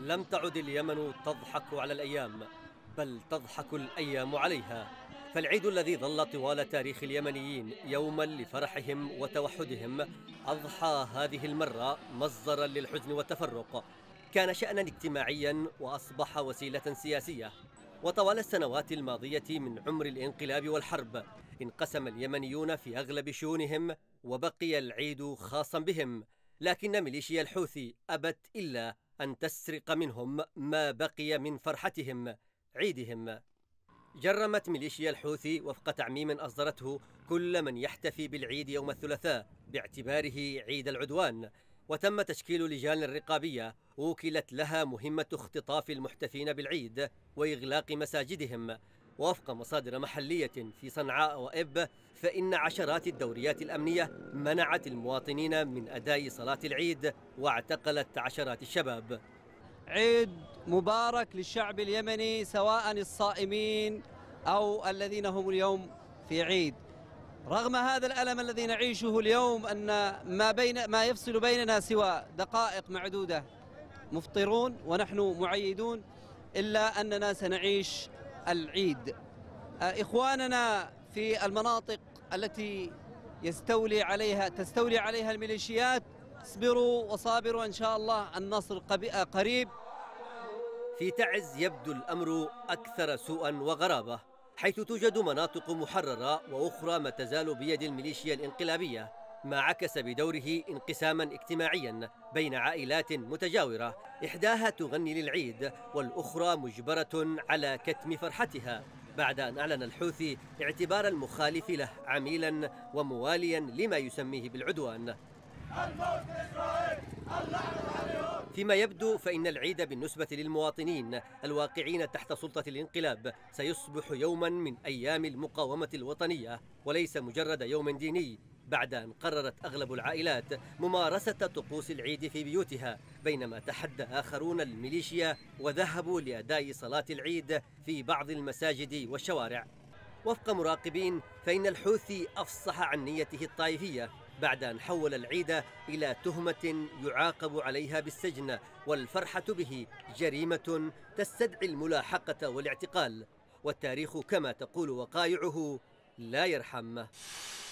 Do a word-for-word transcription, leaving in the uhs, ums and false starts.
لم تعد اليمن تضحك على الأيام، بل تضحك الأيام عليها. فالعيد الذي ظل طوال تاريخ اليمنيين يوما لفرحهم وتوحدهم أضحى هذه المرة مصدرا للحزن والتفرق. كان شأنا اجتماعيا وأصبح وسيلة سياسية. وطوال السنوات الماضية من عمر الانقلاب والحرب انقسم اليمنيون في أغلب شؤونهم، وبقي العيد خاصا بهم. لكن ميليشيا الحوثي أبت إلا أن تسرق منهم ما بقي من فرحتهم، عيدهم. جرمت ميليشيا الحوثي وفق تعميم أصدرته كل من يحتفي بالعيد يوم الثلاثاء باعتباره عيد العدوان، وتم تشكيل لجان رقابية وكلت لها مهمة اختطاف المحتفين بالعيد وإغلاق مساجدهم. ووفق مصادر محلية في صنعاء وإب، فإن عشرات الدوريات الأمنية منعت المواطنين من أداء صلاة العيد واعتقلت عشرات الشباب. عيد مبارك للشعب اليمني، سواء الصائمين أو الذين هم اليوم في عيد. رغم هذا الألم الذي نعيشه اليوم، أن ما بين ما يفصل بيننا سوى دقائق معدودة مفطرون ونحن معيدون، إلا أننا سنعيش العيد. إخواننا في المناطق التي يستولي عليها تستولي عليها الميليشيات، اصبروا وصابروا، إن شاء الله النصر قريب. في تعز يبدو الأمر أكثر سوءا وغرابة، حيث توجد مناطق محررة وأخرى ما تزال بيد الميليشيا الانقلابية، ما عكس بدوره انقساما اجتماعيا بين عائلات متجاورة، إحداها تغني للعيد والأخرى مجبرة على كتم فرحتها، بعد أن أعلن الحوثي اعتبار المخالف له عميلا ومواليا لما يسميه بالعدوان. فيما يبدو فإن العيد بالنسبة للمواطنين الواقعين تحت سلطة الانقلاب سيصبح يوما من أيام المقاومة الوطنية، وليس مجرد يوم ديني، بعد أن قررت أغلب العائلات ممارسة طقوس العيد في بيوتها، بينما تحدى آخرون الميليشيا وذهبوا لأداء صلاة العيد في بعض المساجد والشوارع. وفق مراقبين فإن الحوثي أفصح عن نيته الطائفية، بعد أن حول العيد إلى تهمة يعاقب عليها بالسجن، والفرحة به جريمة تستدعي الملاحقة والاعتقال. والتاريخ كما تقول وقائعه لا يرحم.